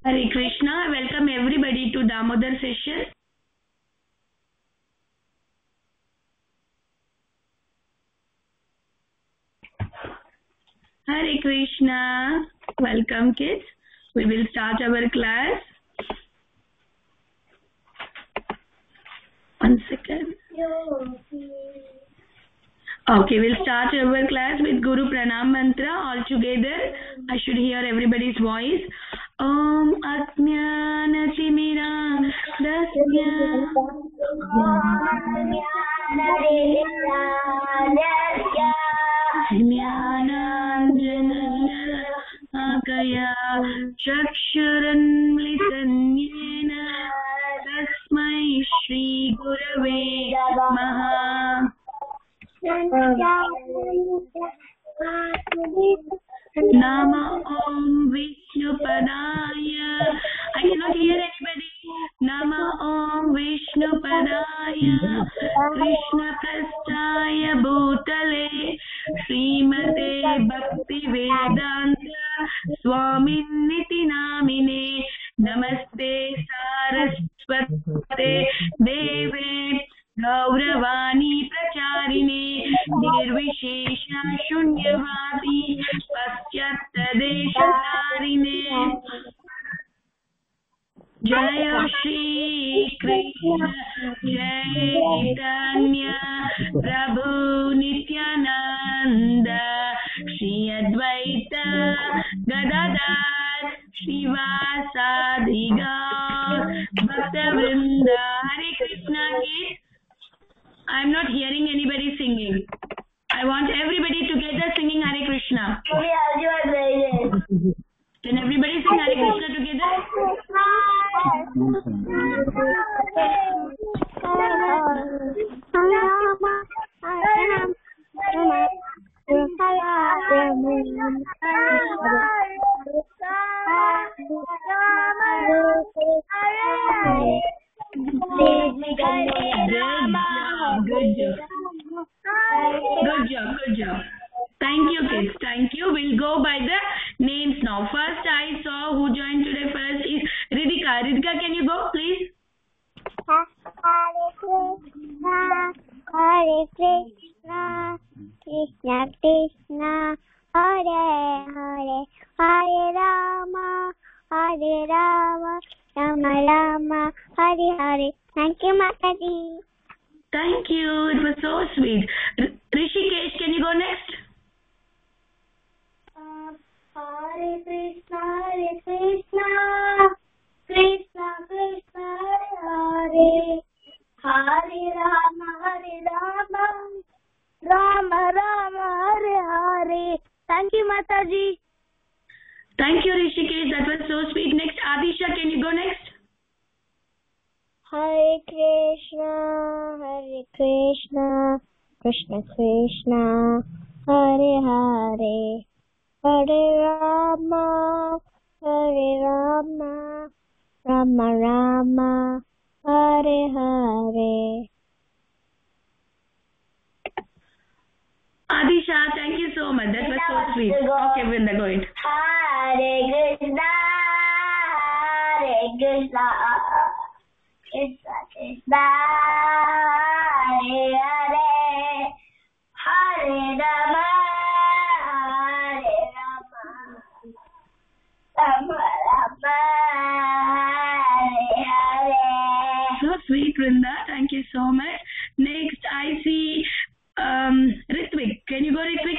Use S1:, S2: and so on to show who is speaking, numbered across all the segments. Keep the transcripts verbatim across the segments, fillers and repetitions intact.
S1: Hare Krishna. Welcome everybody to Damodhara session. Hare Krishna. Welcome kids. We will start our class. One second. Okay, we'll start our class with Guru Pranam Mantra all together. I should hear everybody's voice. Om Ajnanatimira Dasya Jnananjanakaya Chakshuranmlitanyena Tasmai Shri Gurave Namaha. Nama Om Vishnupadaya. I cannot hear anybody. Nama Om Vishnupadaya Krishna Prasthaya Bhutale Srimate Bhakti Vedanta Swaminiti Namine Namaste Saraswate Deve Gauravani Pracharine Nirvishesha Shunyavati Paschyattadeshatarine Jaya Shri Krishna Chaitanya Prabhu Nityananda Shri Advaita Gadadhar Srivasadi Gaur Bhaktavrinda. Hare Krishna kids. I am not hearing anybody singing. I want everybody together singing Hare Krishna. Can everybody sing Hare Krishna together? Good job. Good job. Good job. Thank you, kids. Thank you. We'll go by the names now. First, I saw who joined today first is Ridhika. Ridhika, can you go, please?
S2: Hare Krishna, Hare Krishna, Krishna Krishna, Hare Hare, Hare Rama, Hare Rama, Rama Rama, Hare Hare. Thank you, Mataji.
S1: Thank you. It was so sweet. R Rishikesh, can you go next?
S2: Uh, Hare Krishna, Hare Krishna, Krishna Krishna, Hare Hare, Hare Rama, Hare Rama, Rama Rama, Hare Hare. Thank you, Mataji.
S1: Thank you, Rishikesh. That was so sweet. Next, Adisha, can you go next?
S2: Hare Krishna, Hare Krishna, Krishna Krishna, Hare Hare, Hare Rama, Hare Rama, Rama Rama, Hare Hare.
S1: Adisha, thank you so much. That was so sweet. Okay, Vrinda, go ahead.
S2: Hare Krishna, Hare Krishna, Krishna Krishna, Hare Hare, Hare Rama, Hare Rama, Rama Rama, Hare Hare.
S1: So sweet, Vrinda. Thank you so much. Next, I see um, Ritvik. Can you go, Ritvik?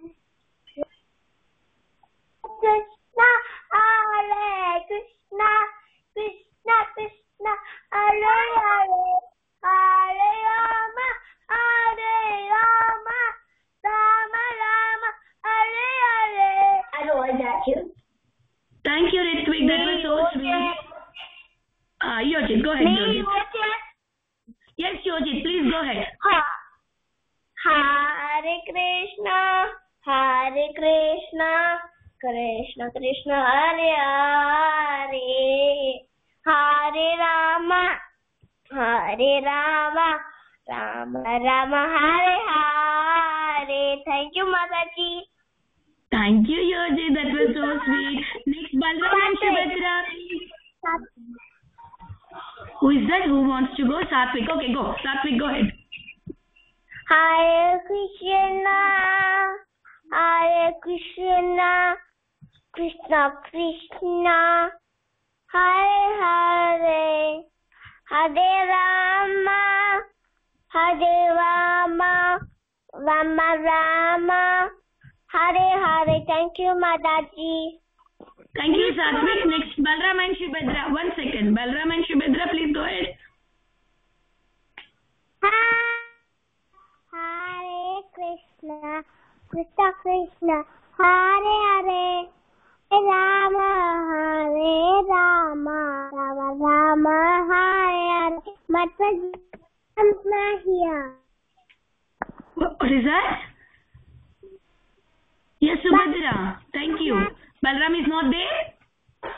S2: Krishna, Hare Krishna, Krishna Krishna, Hare Hare, Hare Rama, Hare Rama, Rama Rama, Hare Hare. I don't like that too.
S1: Thank you, Ritvik. That was so sweet. Ah, uh, Yojit, go ahead, Yojit. Yes, Yojit, please go ahead.
S2: Ha. Hare Krishna, Hare Krishna, Krishna Krishna, Hare Hare, Hare Rama, Hare Rama, Rama Rama, Hare Hare. Thank you, Mataji.
S1: Thank you, Yoji. That was so sweet. Next, Balram and Subhadra, please. Who is that? Who wants to go? Satvik. Okay, go. Satvik, go ahead.
S2: Hare Krishna, Hare Krishna, Krishna Krishna, Hare Hare, Hare Rama, Hare Rama, Rama Rama, Hare Hare. Thank you, Mataji.
S1: Thank you, Satvik. Next, Balram and Shubhadra. One second. Balram and Shubhadra, please go ahead.
S2: Hare Krishna, Krishna Krishna, Hare Hare, Rama Hare Rama, Rama Rama, Hare Hare. Mataji, I'm not here.
S1: What, what is that? Yes, Subhadra. Thank you. Balram is not there?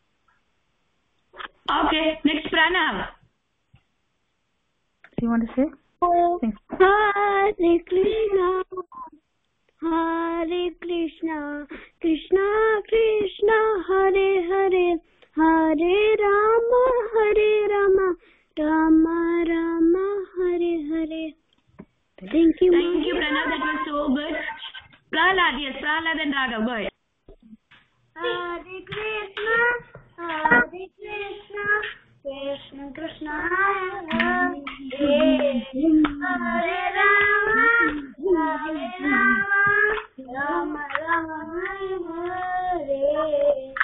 S1: Okay. Next, Pranav.
S3: Do you want to say?
S2: Hare Krishna, Hare Krishna, Krishna Krishna, Hare Hare, Hare Rama, Hare Rama, Rama Rama, Hare Hare. Thank you.
S1: Thank you, Pranav. That was so good. Prahlad, yes, Prahlad and Raghav. Go ahead.
S2: Hare Krishna, Hare Krishna, Krishna Krishna, Hare Hare, Hare Rama, Hare Rama, Rama Rama, Hare.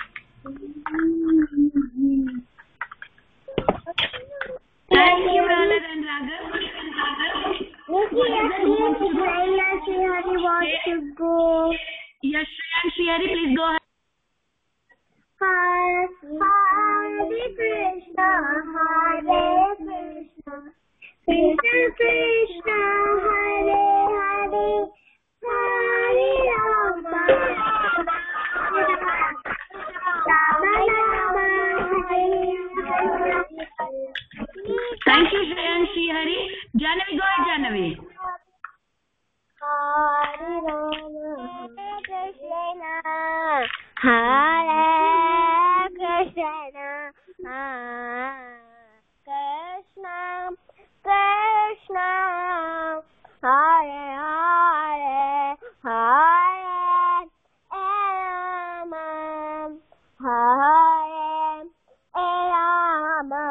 S1: Thank you, Prahlad and Raghav.
S2: Hari wants to go.
S1: Yes, Shreya and Shrihari, please go ahead.
S2: Hare Krishna, Hare Krishna, Krishna Krishna, Hare Hare, Hare Rama, Rama Rama, Hare.
S1: Thank you, Shreya and Shrihari. Janavi, go ahead, Janavi.
S2: Hare Rama, Krishna, Hare Krishna, Krishna Krishna, Hare Hare, Hare Rama, Hare Rama,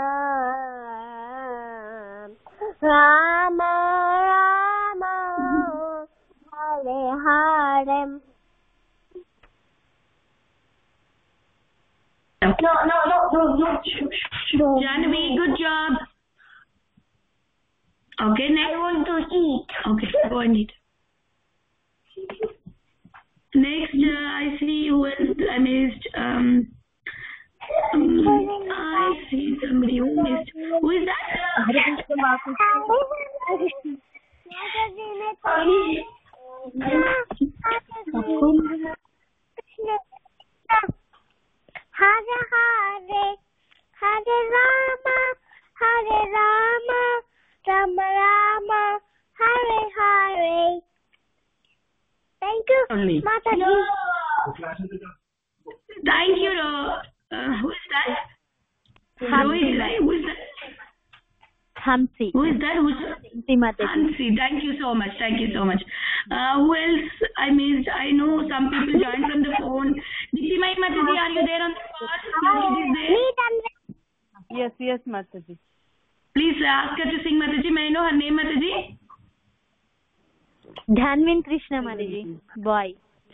S2: Rama Rama, Hare Hare. No, no, no, no, no.
S1: Janavi, good job. Okay, next.
S2: I want to eat.
S1: Okay, go and eat. Next, uh, I see who else I missed. Um, um, I see somebody who missed. Who is that?
S2: Hare Hare, Hare Rama, Hare Rama, Rama Rama, Hare Hare. Thank you,
S1: Only.
S2: Mataji.
S1: Thank you, Ro. Uh, who is that? Rohit, right? Who is that?
S3: Hansi.
S1: Who is that? Who's
S3: Hansi Mataji.
S1: Hansi. Thank you so much. Thank you so much. Uh, who else I missed? I know some people joined from the phone. Dipti Mataji, are you there on the call? Is there?
S3: Yes, yes, Mataji.
S1: Please ask her to sing, Mataji. May I know her name, Mataji?
S3: Dhanvin Krishna Mataji. Boy.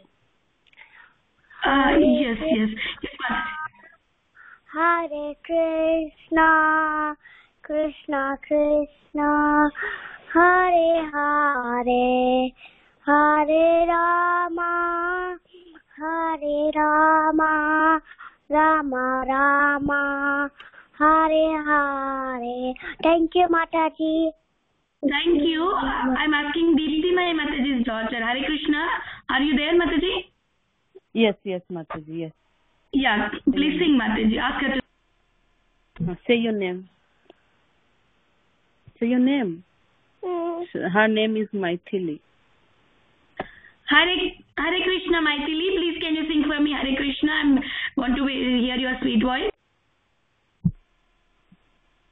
S1: Uh, yes, yes. Yes, Mataji.
S2: Hare Krishna, Krishna Krishna, Hare Hare, Hare Rama, Hare Rama, Rama Rama, Hare Hare. Thank you, Mataji.
S1: Thank you. I'm asking Deepti Mataji's daughter. Hare Krishna. Are you there, Mataji?
S3: Yes, yes, Mataji, yes.
S1: Yeah, please sing, Mataji. Ask her to.
S3: Uh, Say your name. Say your name.
S2: Mm.
S3: Her name is Maithili.
S1: Hare, Hare Krishna, Maithili. Please, can you sing for me, Hare Krishna? I want to hear your sweet voice.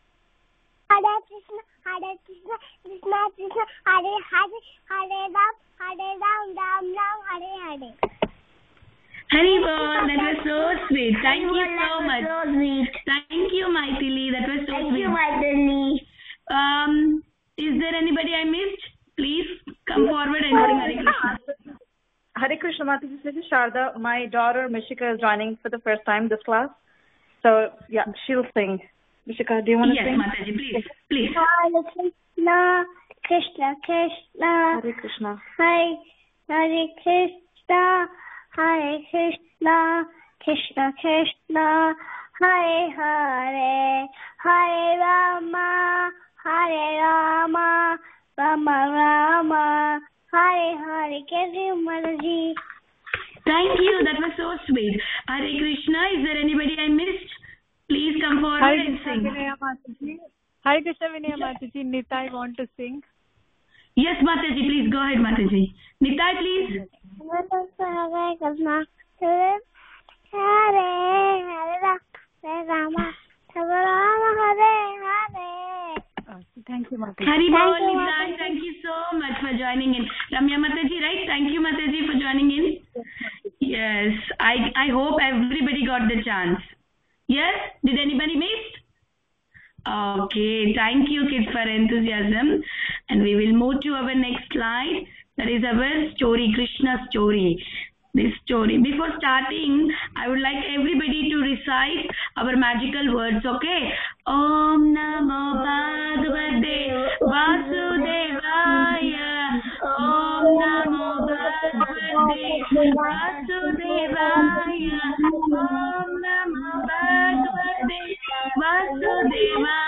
S2: Hare Krishna, Hare Krishna, Krishna Krishna, Hare Hare, Hare Ram, Hare Ram, Ram Ram, Hare Hare.
S1: Hari Bol, that was so sweet. Thank you so much. So sweet. Thank you, Maithili. That was so
S2: Thank
S1: sweet.
S2: you, Maithili.
S1: Um, is there anybody I missed? Please come forward and sing Hare Krishna.
S4: Hare Krishna Mataji, this is Sharda. My daughter Mishika is joining for the first time this class. So, yeah, she'll sing. Mishika, do you want to
S1: yes,
S4: sing?
S1: Yes, Mataji, please. Please.
S2: Hare Krishna, Krishna Krishna,
S4: Hare Krishna.
S2: Hare Hare Krishna, Hare Krishna, Krishna Krishna, Hare Hare, Hare Rama, Hare Rama, Rama Rama, Hare Hare. Mataji.
S1: Thank you. That was so sweet. Hare Krishna. Is there anybody I missed? Please come forward
S5: Hare
S1: and
S5: Krishna,
S1: sing.
S5: Vinaya Mataji. Hare Krishna, Vinaya Mataji. Nita, I want to sing.
S1: Yes, Mataji. Please go ahead, Mataji. Nitai, please.
S2: Hare Krishna, Hare Hare, Hare Rama, Hare Rama, Hare Hare.
S5: Uh, thank you, Mataji.
S1: Hari Bol,
S2: Thank you,
S1: Nitai.
S2: Mataji.
S1: Thank you so much for joining in. Ramya Mataji, right? Thank you, Mataji, for joining in. Yes, I I hope everybody got the chance. Yes? Did anybody miss? Okay, thank you kids for enthusiasm. And we will move to our next slide. That is our story, Krishna's story. This story. Before starting, I would like everybody to recite our magical words, okay? Om Namo Bhagavate Vasudevaya. Om Namo Bhagavate Vasudevaya. Om Namo Bhagavate Vasudevaya.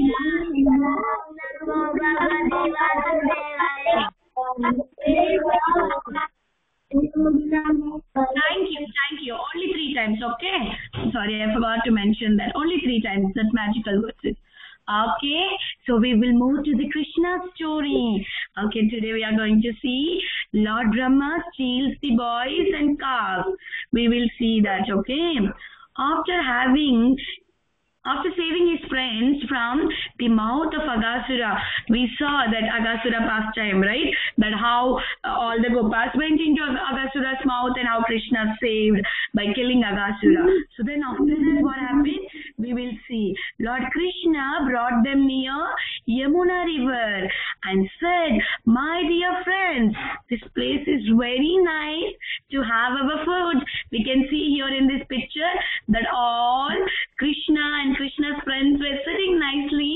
S1: Thank you, thank you. Only three times, okay? Sorry, I forgot to mention that. Only three times that magical words is. Okay, so we will move to the Krishna story. Okay, today we are going to see Lord Brahma steals the boys and calves. We will see that, okay? After having After saving his friends from the mouth of Agasura, we saw that Agasura pastime, right? That how uh, all the Gopas went into Agasura's mouth and how Krishna saved by killing Agasura. So then after that, what happened? We will see. Lord Krishna brought them near Yamuna river and said, my dear friends, this place is very nice to have our food. We can see here in this picture that all Krishna and Krishna's friends were sitting nicely.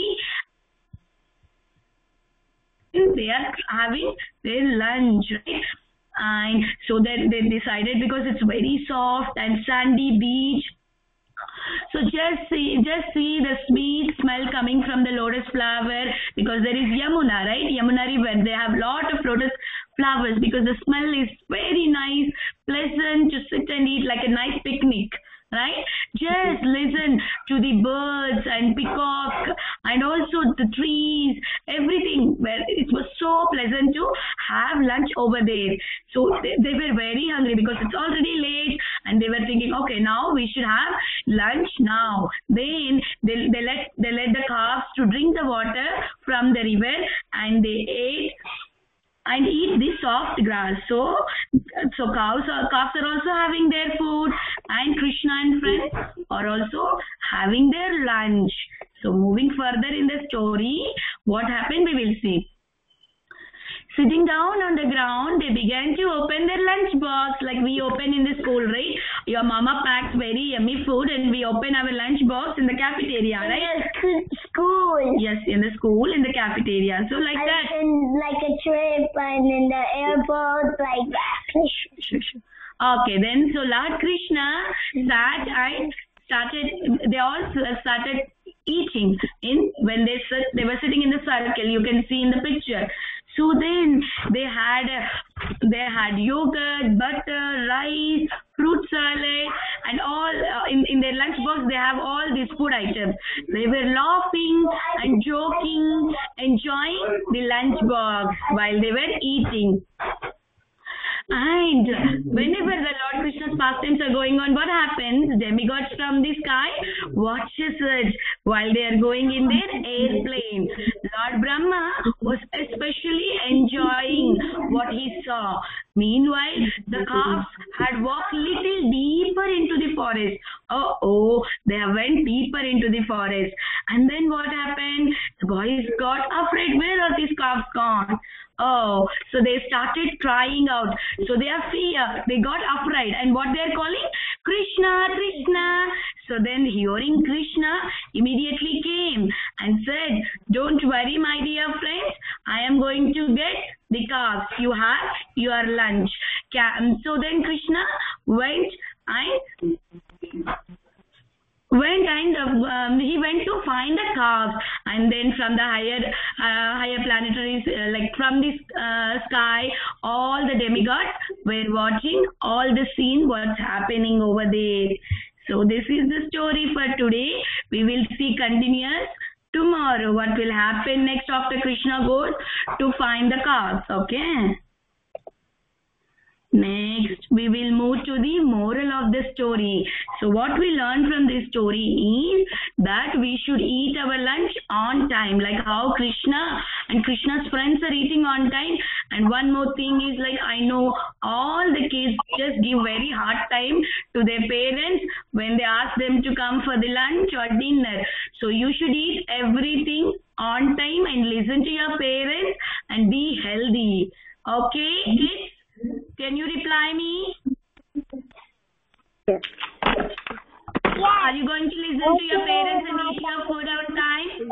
S1: They are having their lunch, right? And so then they decided, because it's very soft and sandy beach, so just see, just see the sweet smell coming from the lotus flower, because there is Yamuna, right? Yamuna river. They have lot of lotus flowers because the smell is very nice, pleasant to sit and eat like a nice picnic. Right? Just listen to the birds and peacock and also the trees, everything. Where it was so pleasant to have lunch over there. So they, they were very hungry because it's already late and they were thinking, okay, now we should have lunch now. Then they, they let they let the calves to drink the water from the river and they ate and eat the soft grass. So, so cows are, calves are also having their food, and Krishna and friends are also having their lunch. So moving further in the story, what happened we will see. Sitting down on the ground, they began to open their lunch box like we open in the school, right? Your mama packs very yummy food and we open our lunch box in the cafeteria, right?
S2: Yes, school.
S1: Yes, in the school, in the cafeteria. So like
S2: And
S1: that.
S2: in like a trip and in the airport, like that.
S1: Sure, sure. Okay, then so Lord Krishna sat and started, they all started eating in, when they sit, they were sitting in the circle, you can see in the picture. So then they had they had yogurt, butter, rice, fruit salad, and all uh, in in their lunch box. They have all these food items. They were laughing and joking, enjoying the lunch box while they were eating. And whenever the Lord Krishna's pastimes are going on, what happens? Demigods from the sky watches it while they are going in their airplane. Lord Brahma was especially enjoying what he saw. Meanwhile, the calves had walked little deeper into the forest. Oh, oh, they went deeper into the forest. And then what happened? The boys got afraid. Where are these calves gone? Oh, so they started crying out. So they are fear. They got afraid. And what they are calling? Krishna, Krishna. So then hearing Krishna immediately came and said, don't worry, my dear friends. I am going to get the calves. You have your lunch. So then Krishna went and went and um, he went to find the calves, and then from the higher uh, higher planetaries, uh, like from the uh, sky, all the demigods were watching all the scene what's happening over there. So this is the story for today. We will see continuous tomorrow what will happen next after Krishna goes to find the calves. Okay. Next, we will move to the moral of the story. So what we learn from this story is that we should eat our lunch on time, like how Krishna and Krishna's friends are eating on time. And one more thing is, like, I know all the kids just give very hard time to their parents when they ask them to come for the lunch or dinner. So you should eat everything on time and listen to your parents and be healthy. Okay, kids? Can you reply me?
S2: Yes.
S1: Are you going to listen to your parents and eat your food on time?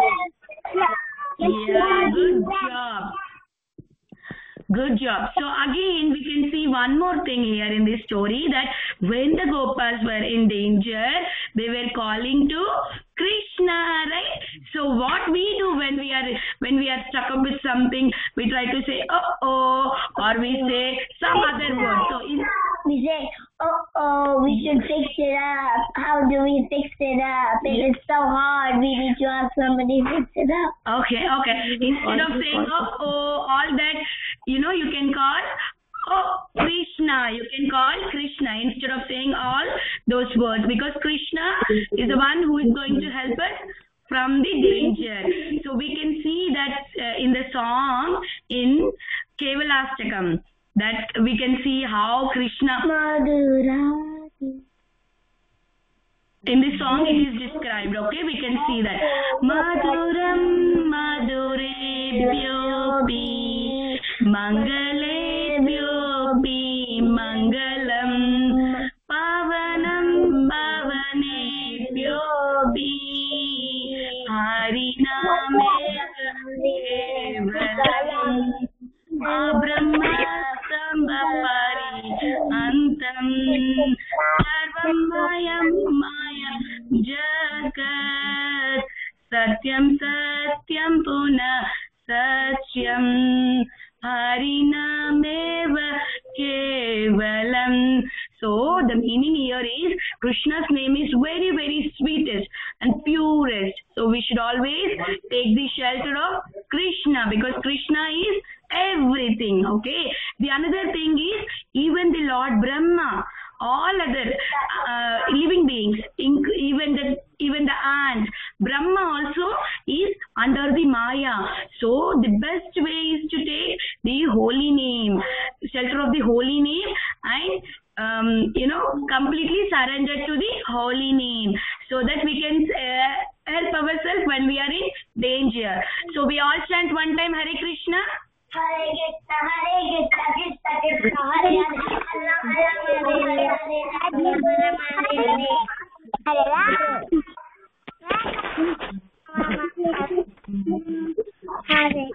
S1: Yeah, good job. Good job. So again, we can see one more thing here in this story, that when the Gopas were in danger, they were calling to Krishna, right? So what we do when we are when we are stuck up with something, we try to say oh oh, or we say some other word. So in
S2: We say, oh oh, we should fix it up. How do we fix it up? It is so hard. We need to have somebody fix it up.
S1: Okay, okay. Instead of saying oh oh, all that, you know, you can call oh Krishna. You can call Krishna instead of saying all those words, because Krishna is the one who is going to help us from the danger. So we can see that uh, in the song in Kevalastakam, that we can see how Krishna,
S2: Madhura.
S1: in the song it is described. Okay, we can see that Madhuram Madhurebhyopi Mangalebhyopi Mangalam Pavanam Pavanebhyopi Hariname Kevalam Abrahma Sambhapari Antam Sarvam Mayam Maya Jagat Satyam Satyam Puna Satyam Harinameva Kevalam. So the meaning here is Krishna's name is very very sweetest and purest. So we should always take the shelter of Krishna, because Krishna is everything. Okay. The another thing is, even the Lord Brahma, all other uh, living beings, even the even the ants, Brahma also is under the Maya. So the best way is to take the holy name, shelter of the holy name, and um, you know, completely surrender to the holy name, so that we can uh, help ourselves when we are in danger. So we all chant one time Hare Krishna.
S2: Hare Krishna, Hare Krishna, Krishna Krishna, Hare Hare, Hare Hare, Hare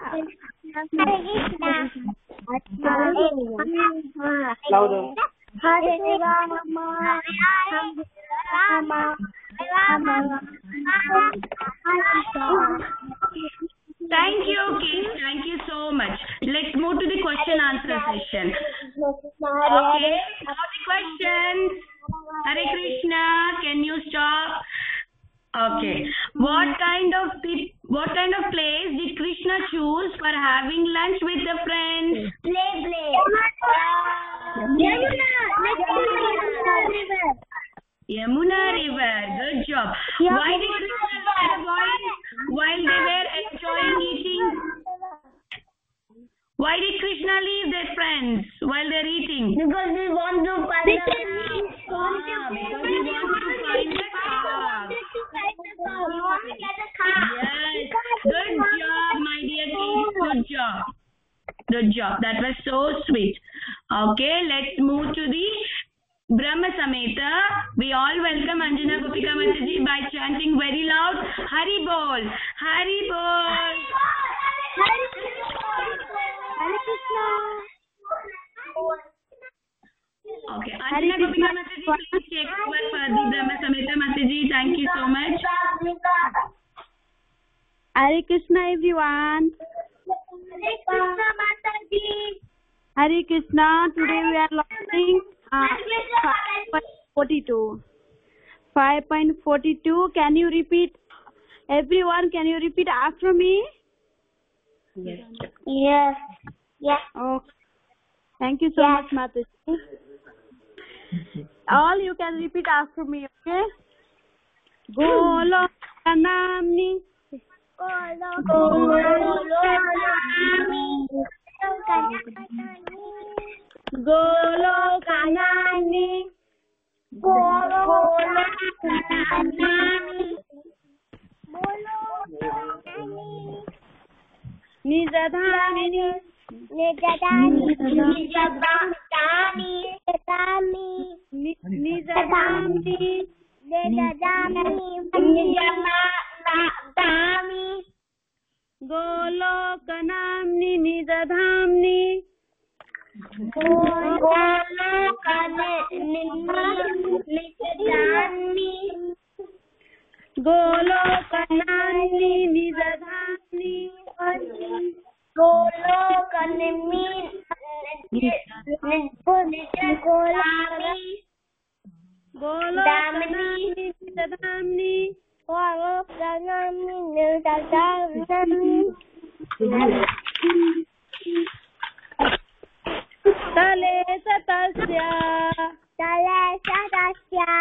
S2: Krishna,
S4: Louder.
S2: Hare Rama, Rama, Rama,
S1: Thank you, kids. Thank you so much. Let's move to the question answer session. Okay, now the questions. Hare Krishna, can you stop? Okay. What kind of pe- what kind of place did Krishna choose for having lunch with the friends?
S2: Play, play.
S1: Yamuna River. Good job. Why did Krishna leave the boys while they were enjoying eating? Why did Krishna leave their friends while they're eating?
S2: Because we want to find the
S1: Ah, because he wants to find the calf. Yes. Good job, my dear kids. Good job. Good job. That was so sweet. Okay, let's move to the Brahma Sameta. We all welcome Anjana Gopika Mataji by chanting very loud Hari Bol. Hari Bol.
S2: Hare Krishna.
S1: Okay, Anjana Gopika Mataji, please take over for the Brahma Sameta Mataji. Thank you so much.
S3: Hare Krishna, everyone.
S2: Hare Krishna Mataji.
S3: Hare Krishna. Today we are learning uh, five point forty-two. five point forty-two. Can you repeat? Everyone, can you repeat after me?
S1: Yes.
S2: Yes. Yes.
S3: Oh, thank you so
S2: Yes.
S3: much, Mataji. All you can repeat after me, okay? Golo Kanamni.
S2: Golo Kanamni.
S3: Golo Kanamni.
S2: Golo Kanamni.
S3: Nijadhamini.
S2: Nijadani. Nijadani.
S3: Nijadhamini.
S2: Nijadani. Nijadani.
S3: Golo Kanamni Nijadhamni.
S2: Golo Kanamni. Nijadani.
S3: Golo Kanamni Nijadhamni.
S2: Golo Kanamni. Nijadani.
S3: Golo Kanamni Nijadhamni.
S2: Golo Kanamni. Nijadani.
S3: Tale Satasya.
S2: Tale Satasya.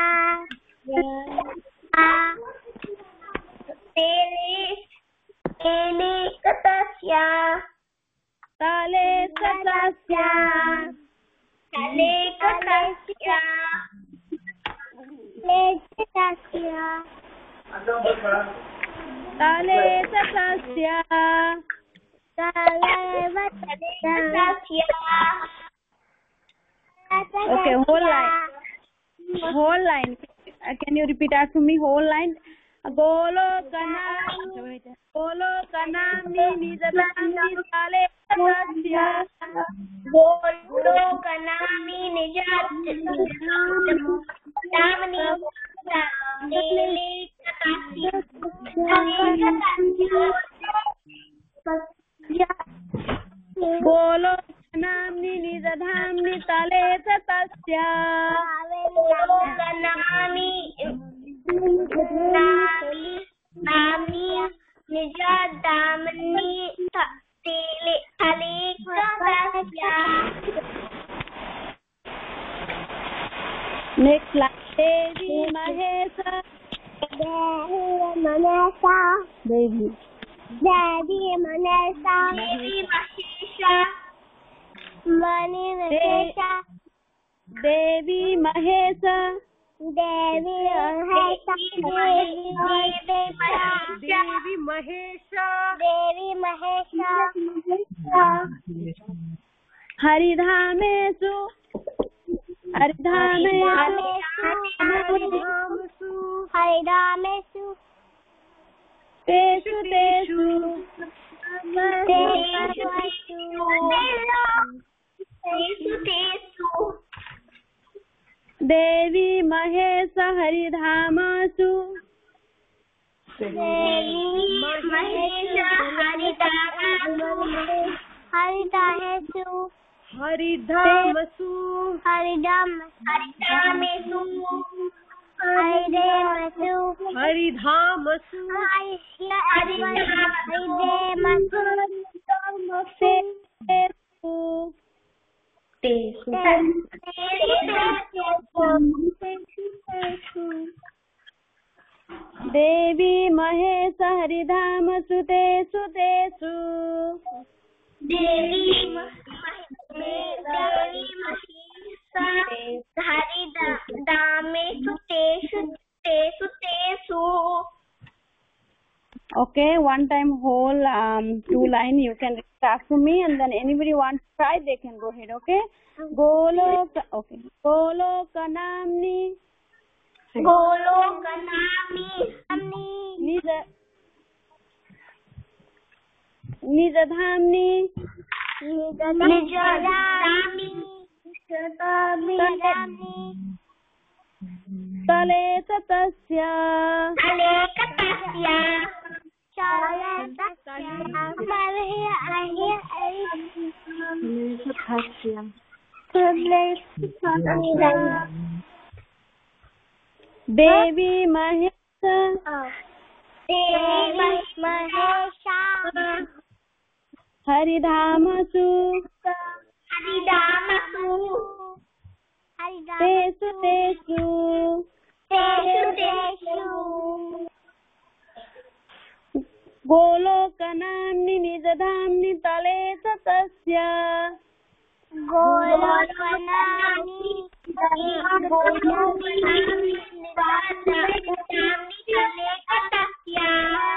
S2: Tele. Tele Satasya.
S3: Tale Satasya.
S2: Tale Satasya. Tale Satasya.
S3: Tale Satasya. Okay, whole line. Whole line. Uh, Can you repeat after me? Whole line. Golo Kanamni. Golo Kanamni Nijadhamni. Tale Satasya.
S2: Golo Kanamni Nijadhamni. Tele Satasya.
S3: Golo Kanamni Nijadhamni. Tale Satasya.
S2: Golo Kanamni Nami Nijadhamni. Tele Satasya.
S3: Next line. Devi Mahesa.
S2: Devi Mahesa.
S3: Devi.
S2: Devi Mahesa. Devi Mahesa. Mani Mahesa.
S3: Devi Mahesa.
S2: Devi Mahesa.
S3: Devi Mahesa.
S2: Devi Mahesa.
S3: Haridhamesu. Haridhamesu.
S2: Haridamesu.
S3: Tesu tesu.
S2: Tesu tesu.
S3: Devi Mahesa Haridhamasu.
S2: Devi Mahesa Haridhamesu. Haridhamesu.
S3: Haridhamasu.
S2: Haridam. Haridamesu. Haridamesu.
S3: Haridhamasu.
S2: Haridamesu.
S3: Tesu.
S2: तेषु
S3: देवी महेश हरिधाम सुतेषु तेषु
S2: देवी देवी महेश हरिधामेषु तेषु तेषु तेषु.
S3: Okay, one time whole um, two line you can repeat after me, and then anybody want to try they can go ahead. Okay, Goloka. Okay, Golokanamni.
S2: Golokanamni.
S3: Nija. Nijadhamni.
S2: Nijadhamni. Nijadhamni.
S3: Tale tatasya.
S2: Tale tatasya. Tale tatasya.
S3: Devi Mahesha.
S2: Devi Mahesha.
S3: Haridhamasu.
S2: Haridhamasu.
S3: Tesu tesu.
S2: Tesu tesu.
S3: Golokanamni nijadhamni tale tatasya.
S2: Golokanamni Golokanamni nijadhamni tale tatasya.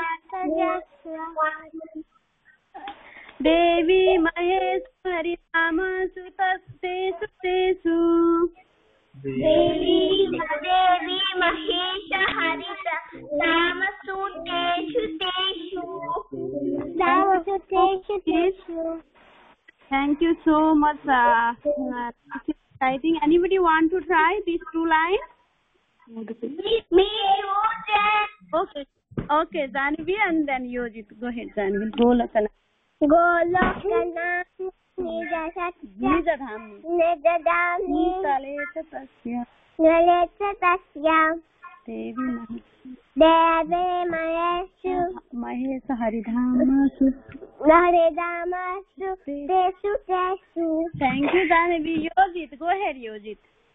S3: Devi Mahesh Haridhamasu tesu tesu.
S2: Devi Devi Mahesh Haridhamasu tesu tesu. Tesu tesu tesu.
S3: Thank you so much. Uh, uh, I think anybody want to try these two lines?
S2: Me,
S3: Okay. Okay, Zanvi and then Yojit. Go ahead, Zanvi. Golakana.
S2: Golokanamni Nijadhamni Nijadhamni
S3: Tale tatasya.
S2: Tale tatasya.
S3: Devi
S2: Devi Maheshu
S3: Mahesh Haridhamasu.
S2: Haridhamasu tesu tesu.
S3: Thank you, Zanvi. Yojit. Go ahead, Yojit.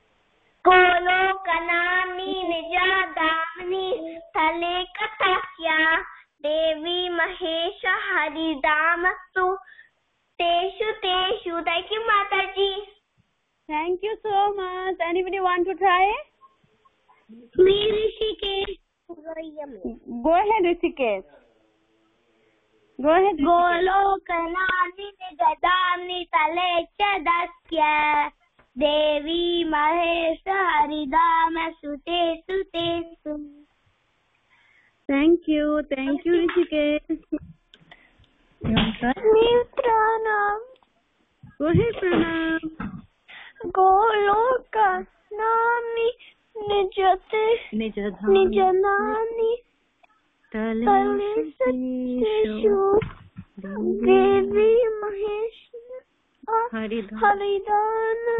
S2: Golokanamni Nijadhamni Tale tatasya. Devi Mahesha Haridhamasu Teshu Teshu. Thank you, Mataji.
S3: Thank you so much. Anybody want to try?
S2: Me, Rishikesh.
S3: Go ahead, Rishikesh. Go ahead.
S2: Golokanamni Nijadhamni Tale Chadasya. Devi Mahesha Haridhamasu Teshu Teshu.
S3: Thank you. Thank you, Rishikesh. You want to try?
S2: Pranam.
S3: Go ahead, Pranam.
S2: Golokanamni Nijate Nijadhamni Tale Teshu. Devi Mahesha Haridhamasu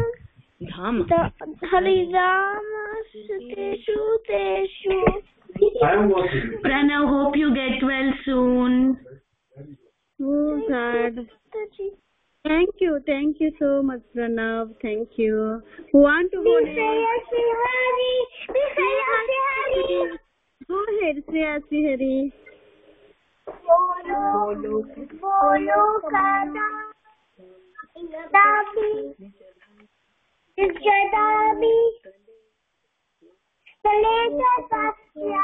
S2: Haridhamasu Teshu Teshu.
S1: Pranav, hope you get well soon.
S3: Oh, God. Thank you. Thank you so much, Pranav. Thank you. Who want to go next? Go ahead, Shreya Srihari.
S2: Nijadhamni Tale tatasya.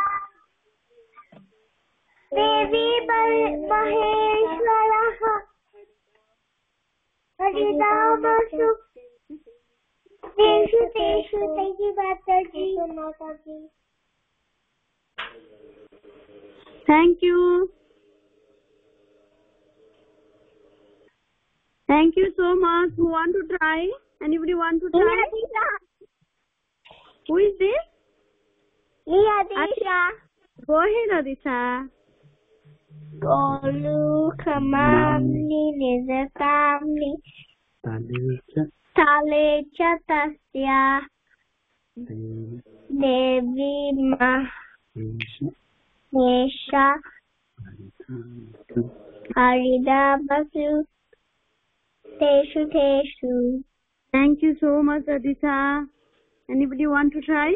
S2: Devi Maheshwara Haridhamasu Teshu Teshu. Thank you, Mataji.
S3: Thank you. Thank you so much. Who want to try? Anybody want to try? Who is this?
S2: Adisha.
S3: Go ahead, Adisha.
S2: Golokanamni Nijadhamni Tale Chatasya. Devi Mahesha Haridhamasu Teshu Teshu.
S3: Thank you so much, Aditha. Anybody want to try?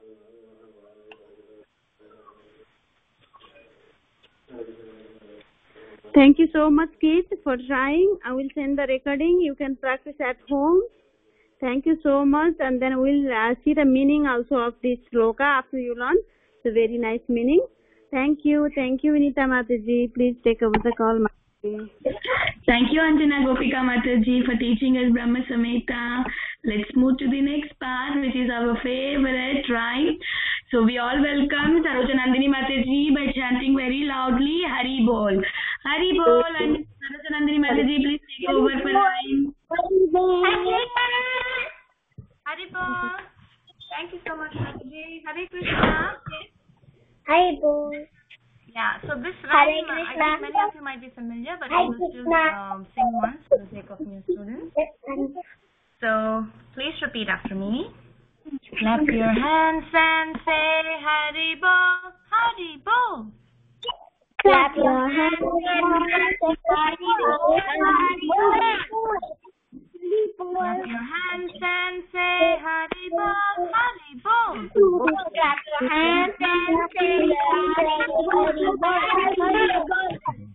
S3: Thank you so much, kids, for trying. I will send the recording. You can practice at home. Thank you so much. And then we'll uh, see the meaning also of this sloka after you learn. It's a very nice meaning. Thank you. Thank you, Vinita Mataji. Please take over the call, Mataji.
S1: Thank you, Anjana Gopika Mataji, for teaching us Brahma Samhita. Let's move to the next part, which is our favorite rhyme. So we all welcome Sarojanandini Mataji by chanting very loudly Hari Bol. Hari Bol, and Sarojanandini Mataji, please take over for rhyme.
S6: Hari Bol. Thank you so much, Mataji. Hare Krishna.
S2: Hari Bol.
S6: Yeah, so this rhyme, I think many of you might be familiar, but we will still um, sing once for the sake of new students. So, please repeat after me. Clap your hands and say Hari Bol, Hari Bol.
S2: Clap your hands and say Hari Bol, Hari Bol.
S6: Clap your hands and say Hari Bol, Hari Bol.
S2: Clap your hands and say Hari Bol, Hari Bol.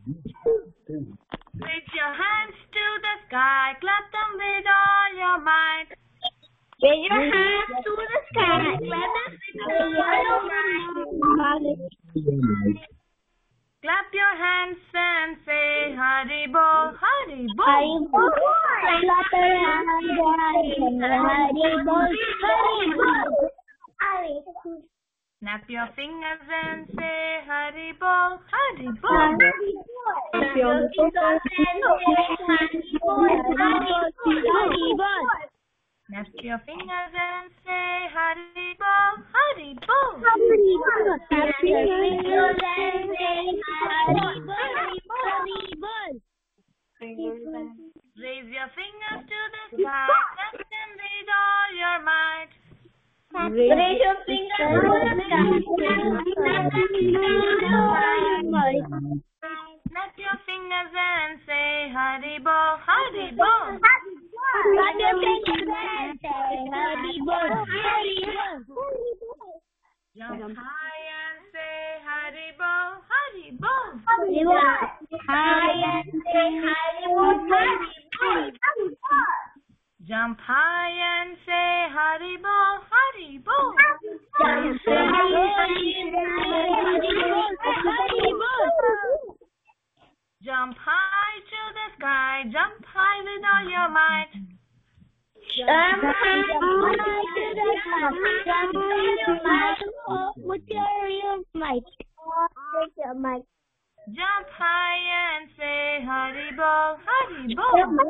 S6: Raise your hands to the sky, clap them with all your might.
S2: Raise your hands to the sky, clap them with all your might.
S6: Clap your hands and say Hari Bol, Hari Bol.
S2: Hari Bol. Clap your hands and say Hari Bol, Hari Bol.
S6: Snap your fingers and say Hari Bol, Hari Bol.
S2: Snap your fingers and say Hari Bol, Hari Bol.
S6: Snap your fingers and say Hari Bol, Hari Bol.
S2: Snap your fingers and say Hari Bol, Hari Bol.
S6: Raise your fingers to the sky, clap them with all your might.
S2: Raise your fingers to the sky, clap them with all your might.
S6: Snap your fingers and say Hari Bol, Hari Bol.
S2: Clap your fingers and say Hari Bol, Hari Bol.
S6: Jump high and say Hari Bol, Hari Bol.
S2: High and say Hari Bol, Hari Bol.
S6: Jump high and say Hari Bol, Hari Bol.
S2: Jump high and say Hari Bol, Hari Bol.
S6: Jump high to the sky, jump high with all your might.
S2: Jump high to the sky, jump high with your might. With your might.
S6: Jump high and say Hari Bol, Hari Bol.
S2: Jump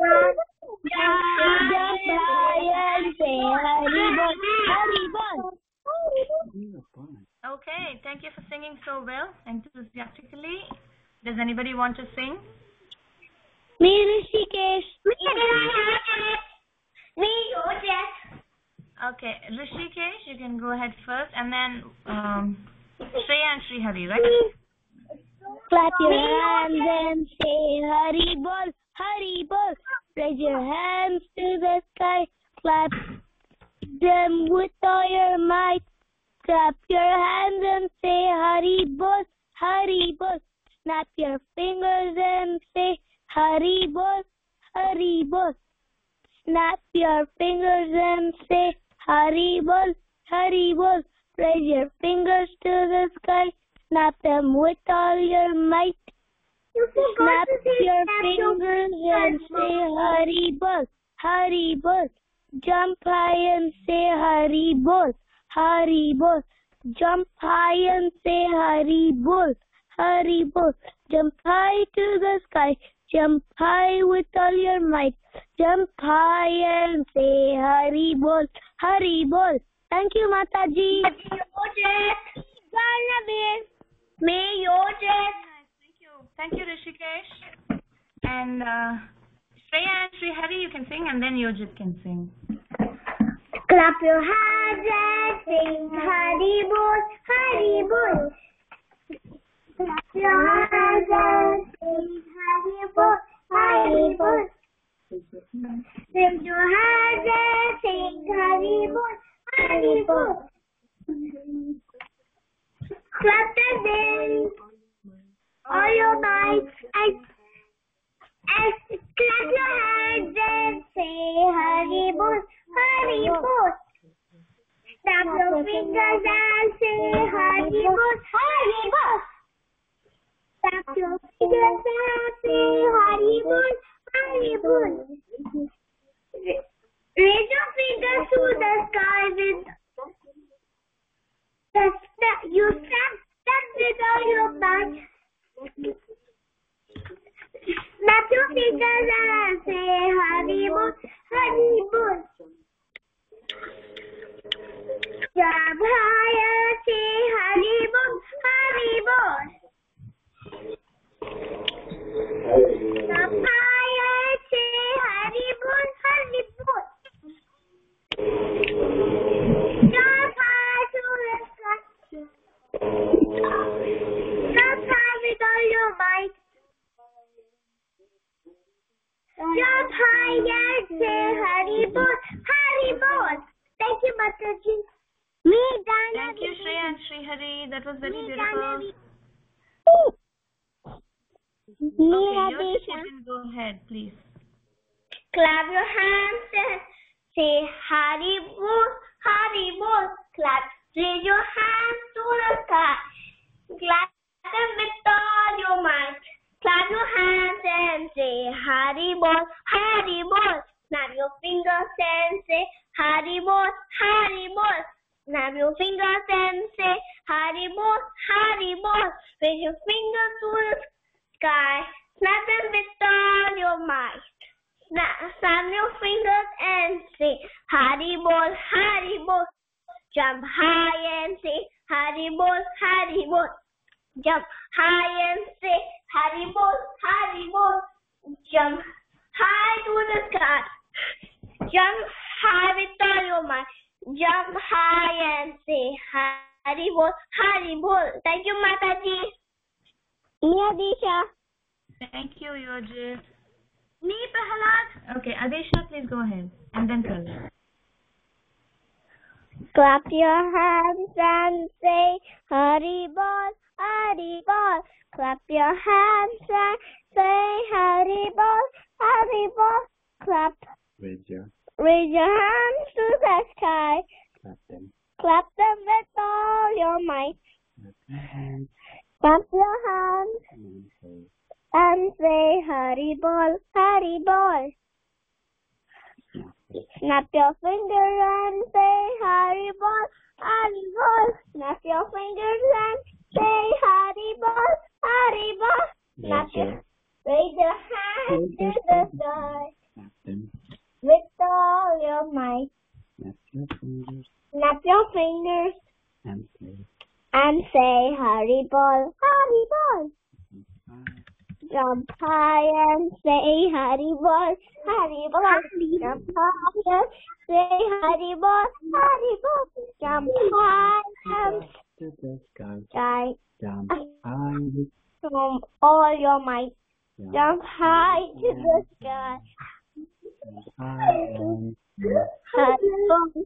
S2: high and say Hari Bol, Hari Bol.
S6: Okay, thank you for singing so well, enthusiastically. Does anybody want to sing?
S2: Me, Rishikesh. Me, Yogesh.
S6: Okay, Rishikesh, you can go ahead first, and then um, Shreya and Srihari, right?
S2: Clap your hands and say Hari Bol, Hari Bol. Raise your hands to the sky, clap them with all your might. Clap your hands and say Hari Bol, Hari Bol. Snap your fingers and say Hari Bol, Hari Bol. Snap your fingers and say Hari Bol, Hari Bol. Raise your fingers to the sky, snap them with all your might. Snap your fingers and say Hari Bol, Hari Bol. Jump high and say Hari Bol, Hari Bol. Jump high and say Hari Bol, Hari Bol. Jump high to the sky, jump high with all your might. Jump high and say Hari Bol, Hari Bol. Thank you, Mataji. May Yogesh.
S6: Thank you. Thank you, Rishikesh. And uh, Shreya and Srihari, you can sing, and then Yojit can sing.
S2: Clap your hands and sing Hari Bol, Hari Bol. Clap your hands and sing Hari Bol, Hari Bol. Lift your hands and sing Hari Bol, Hari Bol. Clap the hands, all your might, and, and clap your hands and say Hari Bol, Hari Bol. Snap your fingers and say Hari Bol, Hari Bol. Snap your fingers and say Hari Bol, Hari Bol. Raise your fingers to the sky with the snap. You snap, snap with all your might. Snap your fingers and say Hari Bol, Hari Bol. Jump higher, say Hari Bol, Hari Bol. Jump higher, say Hari Bol, Hari Bol. Jump high to the sky. Jump high with all your might. Jump higher, say Hari Bol, Hari Bol. Thank you, Mataji. Me, Dana.
S6: Thank you, Shreya and Srihari. That was very beautiful.
S2: Me,
S6: Okay, Yoshi,
S2: Radisha.
S6: you can go ahead, please.
S2: Clap your hands and say Hari Bol, Hari Bol. Clap, raise your hands to the sky. Clap them with all your might. Clap your hands and say Hari Bol, Hari Bol. Snap your fingers and say Hari Bol, Hari Bol. Snap your fingers and say Hari Bol, Hari Bol. Raise your fingers to the sky. Snap them with all your might. Snap, snap your fingers and say Hari Bol, Hari Bol. Jump high and say Hari Bol, Hari Bol. Jump high and say Hari Bol, Hari Bol. Jump high to the sky. Jump high with all your might. Jump high and say Hari Bol, Hari Bol. Thank you, Mataji. Me, Adisha.
S6: Thank you, Yoji.
S2: Me, Prahalad.
S6: Okay, Adesha, please go ahead. And then Prahlad.
S2: Clap your hands and say Hari Bol, Hari Bol. Clap your hands and say Hari Bol, Hari Bol. Clap.
S7: Raise your,
S2: Raise your hands to the sky.
S7: clap them,
S2: Clap them with all your might.
S7: clap your hands,
S2: Clap your hands
S7: and say,
S2: and say Hari Bol, Hari Bol. Snap your fingers and say Hari Bol, Hari Bol. Snap your fingers and say Hari Bol, Hari Bol. Snap
S7: raise
S2: your,
S7: your,
S2: raise your hands to the sky
S7: clap them,
S2: with all your might.
S7: snap your fingers,
S2: Snap your fingers
S7: and say,
S2: and say Hari Bol, Hari Bol.
S7: bye.
S2: Jump high and say Hari Bol, Hari Bol. Jump high and say Hari Bol, Hari Bol. Jump high and
S7: To the sky,
S2: sky
S7: jump high with
S2: from all your might.
S7: jump
S2: Jump high to the sky.
S7: high and
S2: Hari Bol.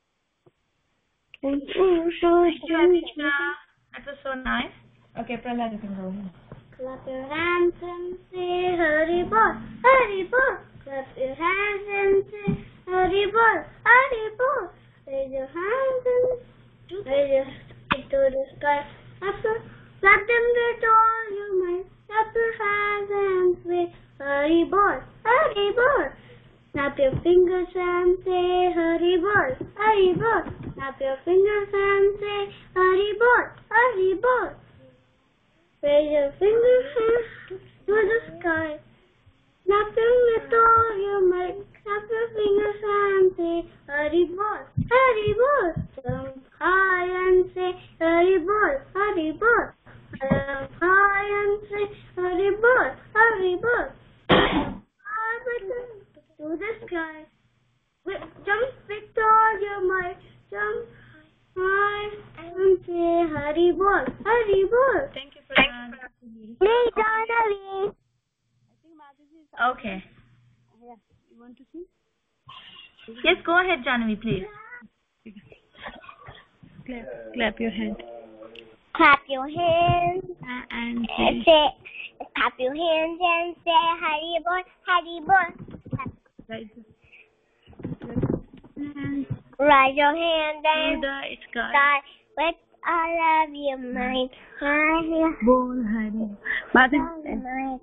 S6: Thank you, Adesha. That was so nice. Okay, Prahlad, you can go ahead.
S2: Clap your hands and say Hari Bol, Hari Bol. Clap your hands and say Hari Bol, Hari Bol. Raise your hands and raise your hands to the sky. Clap your- clap them with all your might. Clap your hands and say Hari Bol, Hari Bol. Snap your fingers and say Hari Bol, Hari Bol. Snap your fingers and say Hari Bol, Hari Bol. Raise your fingers to the sky. Snap them with all your might. Snap your fingers and say Hari Bol, Hari Bol. Jump high and say Hari Bol, Hari Bol. Jump high and say Hari Bol, Hari Bol. High with the, to the sky. With, jump with all your might. Jump high and say Hari Bol, Hari Bol.
S6: Thank you, Prahlad.
S2: Me, Gandarvika.
S6: Okay.
S3: You want to sing?
S6: Yes, go ahead, Janvi, please.
S3: Clap, clap your hand.
S2: Clap your hands
S3: And
S2: and
S3: say,
S2: say, clap your hands and say, Hari Bol, Hari Bol.
S3: right. And
S2: Raise your hand
S3: to
S2: and
S3: the sky.
S2: sky with all of your might. Hari
S3: Bol Hari. Mother.
S2: Bol.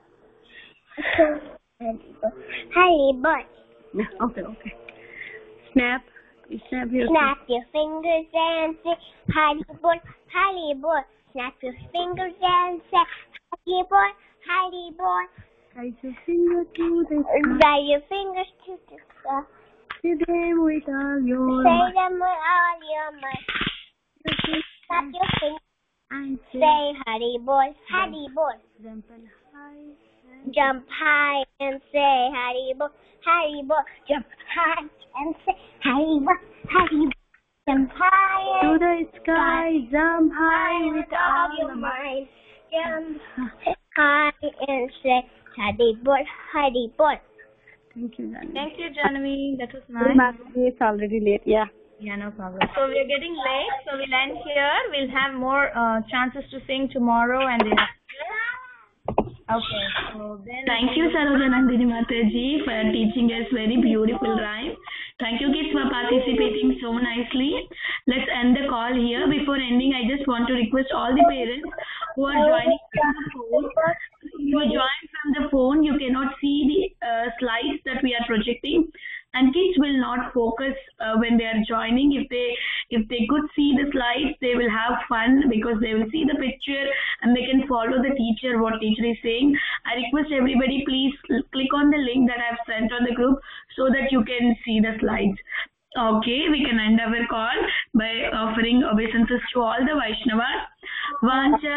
S2: Hari Bol.
S3: Okay, okay. Snap. Snap your
S2: Snap your fingers and say, Hari Bol, Hari Bol. Snap your fingers and say, Hari Bol, Hari Bol.
S3: Raise your finger to the sky.
S2: Raise your fingers to the sky.
S3: Say them with all your
S2: Say
S3: might.
S2: them with all your might. Snap your fingers.
S3: And say,
S2: Say Hari Bol, Hari Bol.
S3: example, high.
S2: Jump high and say Hari Bol, Hari Bol. Jump high and say Hari Bol, Hari Bol. Jump high
S3: To
S2: and
S3: the sky, jump high with all
S2: your
S3: the might.
S2: might. Jump high and say Hari Bol, Hari Bol.
S3: Thank you, Janvi.
S6: Thank you, Janvi. That was nice.
S3: It's already late, yeah.
S6: Yeah, no problem. So we are getting late, so we'll end here. We'll have more uh, chances to sing tomorrow and then. Okay, so then.
S1: Thank you, Saroja Nandini Mataji, for teaching us very beautiful rhyme. Thank you, kids, for participating so nicely. Let's end the call here. Before ending, I just want to request all the parents who are joining from the phone. If you join from the phone, you cannot see the uh, slides that we are projecting, and kids will not focus uh, when they are joining. If they if they could see the slides, they will have fun because they will see the picture and they can follow the teacher, what teacher is saying. I request everybody, please cl- click on the link that I have sent on the group so that you can see the slides. Okay, we can end our call by offering obeisances to all the Vaishnavas. Vancha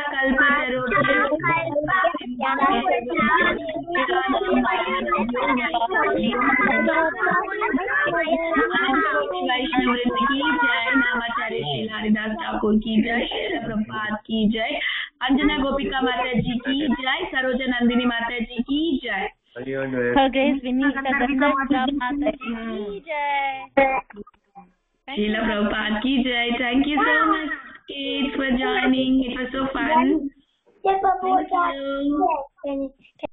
S1: वैष्णव वृंद की जय, नामाचार्य श्री हरिदास ठाकुर की जय, श्री प्रभुपाद की जय, अंजना गोपिका माता जी की जय, सरोजा नंदिनी माता जी की जय.
S3: Her Grace Vinita Gandarvika Mata ki jai.
S1: Srila Prabhupada ki jai. Thank you so much, kids, for joining. It was so fun. Thank you.